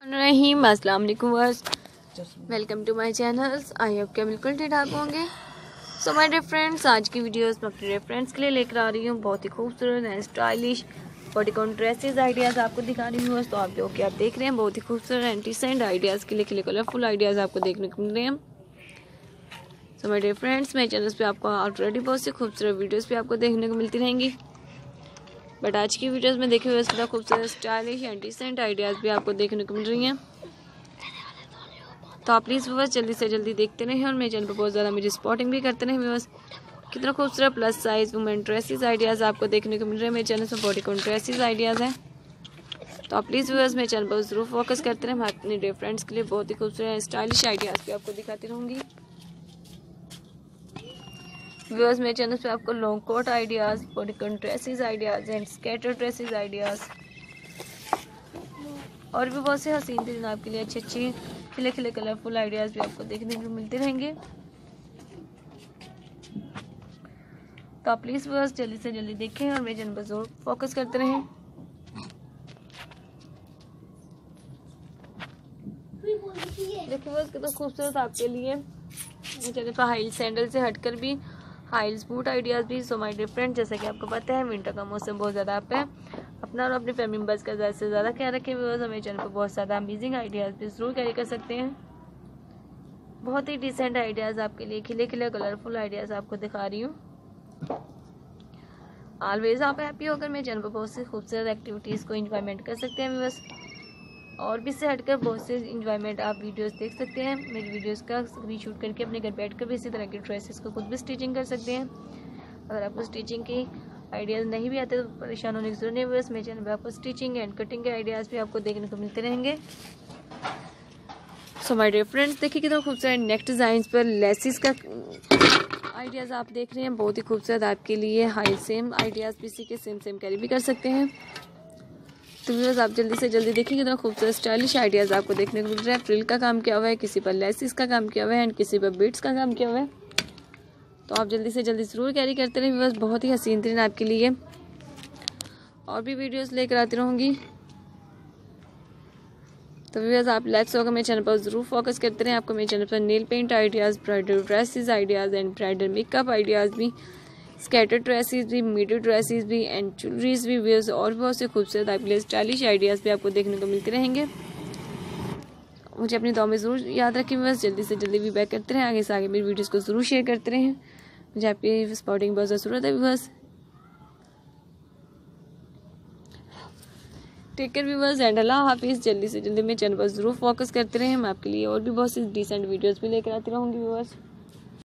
रहीम अस्सलाम वालेकुम वर्स, welcome to my channels. I hope कि बिल्कुल ठीक ठाक होंगे। सो माय डियर फ्रेंड्स, आज की वीडियोस मैं अपने फ्रेंड्स के लिए लेकर आ रही हूँ बहुत ही खूबसूरत and stylish bodycon dresses ideas आपको दिखा रही हूँ। तो आप जो कि आप देख रहे हैं बहुत ही खूबसूरत एंड डिसेंट आइडियाज़ के लिए कलरफुल आइडियाज़ आपको देखने को मिल रहे हैं। सो माय डियर फ्रेंड्स, मेरे चैनल पे आपको ऑलरेडी बहुत सी खूबसूरत वीडियोज़ भी आपको देखने को मिलती रहेंगी, बट आज की वीडियोस में देखे हुए इसका खूबसूरत स्टाइलिश एंड डिसेंट आइडियाज़ भी आपको देखने को मिल रही हैं। तो आप प्लीज़ व्यूअर्स जल्दी से जल्दी देखते रहें और मेरे चैनल पर बहुत ज़्यादा मुझे सपोर्टिंग भी करते रहें। व्यूअर्स कितना खूबसूरत plus size women dresses ideas आपको देखने को मिल रहे हैं। मेरे चैनल पर बॉडीकॉन ड्रेसेस आइडियाज़ हैं, तो आप प्लीज़ व्यूअर्स मेरे चैनल पर ज़रूर फोकस करते रहें। मैं अपने डियर फ्रेंड्स के लिए बहुत ही खूबसूरत स्टाइलिश आइडियाज़ भी आपको दिखाती रहूँगी। व्यूअर्स मेरे चैनल पे आपको long coat ideas, bodycon dresses ideas and skater dresses ideas और भी बहुत से हसीन तरीन आपके लिए अच्छे अच्छे खिले खिले कलरफुल आइडियाज़ भी आपको देखने को मिलते रहेंगे। तो आप प्लीज़ व्यूअर्स जल्दी से जल्दी देखें और मेरे चैनल पर ज़रूर फोकस करते रहें। देखिए व्यूअर्स कितना खूबसूरत आपके लिए मेरे चैनल पर हाई सैंडल से हटकर भी हाई बूट आइडियाज़ भी। सो माय डियर फ्रेंड, जैसा कि आपको पता है विंटर का मौसम बहुत ज़्यादा आप है, अपना और अपने फैमिली मेम्बर्स का ज़्यादा से ज़्यादा ख्याल रखें। व्यूअर्स हमारे चैनल पर बहुत ज़्यादा अमेजिंग आइडियाज़ भी ज़रूर कैरी कर सकते हैं। बहुत ही डिसेंट आइडियाज़ आपके लिए खिले खिले कलरफुल आइडियाज़ आपको दिखा रही हूँ। ऑलवेज आप हैप्पी होकर मेरे चैनल पर बहुत सी खूबसूरत एक्टिविटीज़ को इंजॉयमेंट कर सकते हैं। व्यूअर्स और भी से हटकर बहुत से इंजॉयमेंट आप वीडियोस देख सकते हैं। मेरी वीडियोस का स्क्रीनशॉट करके अपने घर बैठकर भी इसी तरह के ड्रेसेस को खुद भी स्टिचिंग कर सकते हैं। अगर आपको स्टिचिंग की आइडियाज़ नहीं भी आते तो परेशान होने की जरूरत नहीं। बस मेरे चैनल पर आपको स्टिचिंग एंड कटिंग के आइडियाज़ भी आपको देखने को मिलते रहेंगे। सो माय डियर फ्रेंड्स, देखिए कितना खूबसूरत नेक डिज़ाइन पर लेसिस का आइडियाज़ आप देख रहे हैं। बहुत ही खूबसूरत आपके लिए हाई सेम आइडियाज़ भी इसी के सेम कैरी भी कर सकते हैं। तो व्यूअर्स आप जल्दी से जल्दी देखिए कितना खूबसूरत स्टाइलिश आइडियाज़ आपको देखने को मिल रहा है। फ्रिल का काम किया हुआ है, किसी पर लेसिस का काम किया हुआ है एंड किसी पर बीट्स का काम किया हुआ है। तो आप जल्दी से जल्दी ज़रूर कैरी करते रहें व्यूअर्स, बहुत ही हसीन तरीन आपके लिए और भी वीडियोस लेकर आती रहूँगी। तो व्यूअर्स आप लाइक्स होकर मेरे चैनल पर ज़रूर फोकस करते रहें। आपको मेरे चैनल पर nail paint ideas, bridal dresses ideas and bridal makeup ideas भी, स्केटर ड्रेसेस भी, मिडी ड्रेसेस भी एंड ज्वेलरीज भी, व्यूअर्स और बहुत से खूबसूरत आपके लिए स्टाइलिश आइडियाज़ भी आपको देखने को मिलते रहेंगे। मुझे अपनी दुआ में ज़रूर याद रखें व्यूअर्स, जल्दी से जल्दी भी बैक करते रहें, आगे से आगे मेरी वीडियोज़ को ज़रूर शेयर करते रहें। मुझे आपकी सपोर्टिंग बहुत ज़्यादा ज़रूरत है viewers. Take care viewers and अल्लाह हाफिज़। जल्दी से जल्दी मेरे चैनल पर ज़रूर फोकस करते रहें। मैं आपके लिए और भी बहुत सी डिसेंट वीडियोज़ भी लेकर आती रहूँगी व्यूअर्स।